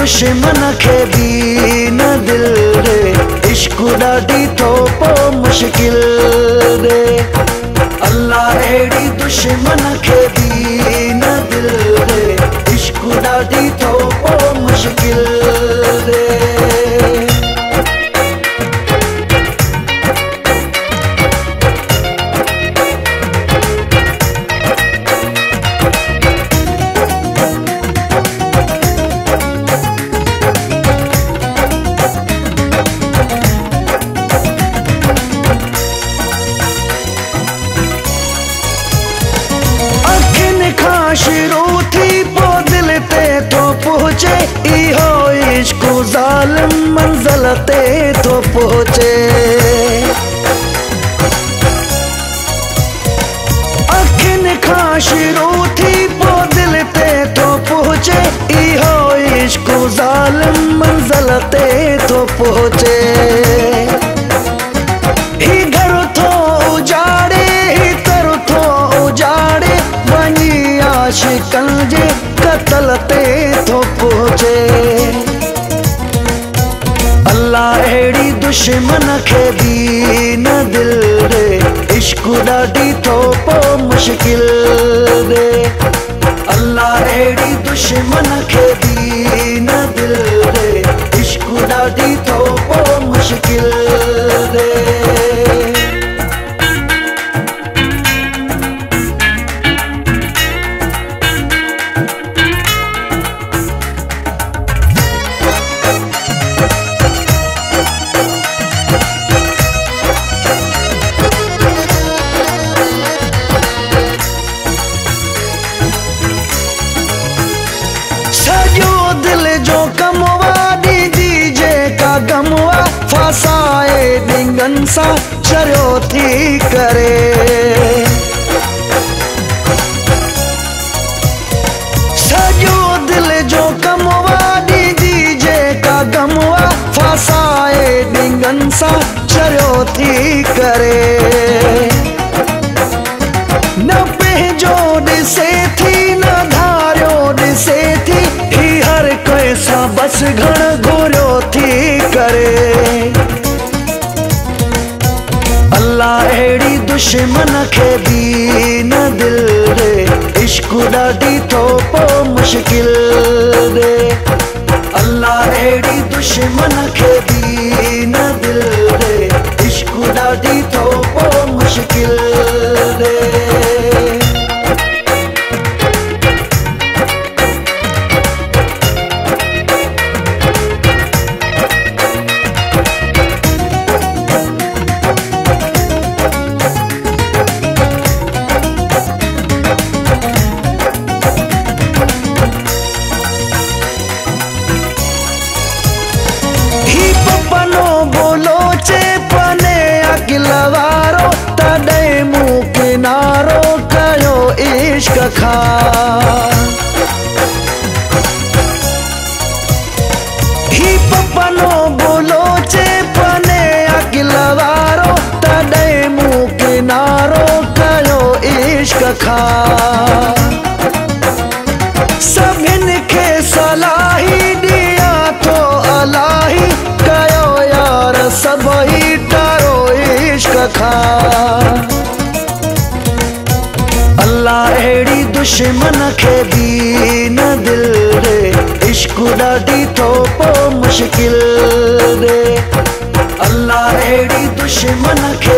दुश्मन खे भी न दिल रे, इश्क ॾाढी थो पोइ मुश्किल रे। अल्लाह अहिड़ी दुश्मन खे भी न दिल रे, इश्क ॾाढी थो पोइ मुश्किल रे। शुरू थी पो दिल ते तो पहुचे, इहो इश्क ज़ालिम मंज़िल ते तो पहुचे। अखियुनि खां शुरू थी पो दिल ते तो पहुचे, इहो इश्क ज़ालिम मंज़िल ते तो पहुचे। ही घर थो उजाड़े, ही तर थो उजाड़े, वञी आशिकनि जे क़त्ल ते थो पहुचे। अल्लाह अहिड़ी दुश्मन खे भी न दिल रे, इश्क ॾाढी थो पोइ मुश्किल रे। अल्लाह अहिड़ी दुश्मन खे भी न दिल रे, इश्क ॾाढी थो पोइ मुश्किल रे। दिल जो कमवा दीदी जेका गमवा, फासाए डिंगन सा चरियो थी करे। सजो दिल जो कमवा दीदी जेका गमवा, फासाए डिंगन सा चरियो थी करे। न पंहिंजो ॾिसे थी न धारियो ॾिसे थी, हर कैसा बस घण घोरियो थी करे। अल्लाह अहिड़ी दुश्मन खे भी न दिल रे, इश्क ॾाढी थो पोइ मुश्किल रे। अल्लाह अहिड़ी दुश्मन खे भी न दिल रे, इश्क ॾाढी थो पोइ मुश्किल रे। वारो तॾहिं मूं किनारो कयो इश्क खां। ही पपनो बोलोचे पने अगिल वारो, तॾहिं मूं किनारो कयो इश्क खां। सभिनि खे सलाही ॾियां थो अलाही, कयो यार सभई टारो इश्क खां। अल्लाह अहिड़ी दुश्मन खे भी न दिल रे, इश्क ॾाढी थो पोइ मुश्किल रे। अल्लाह अहिड़ी दुश्मन खे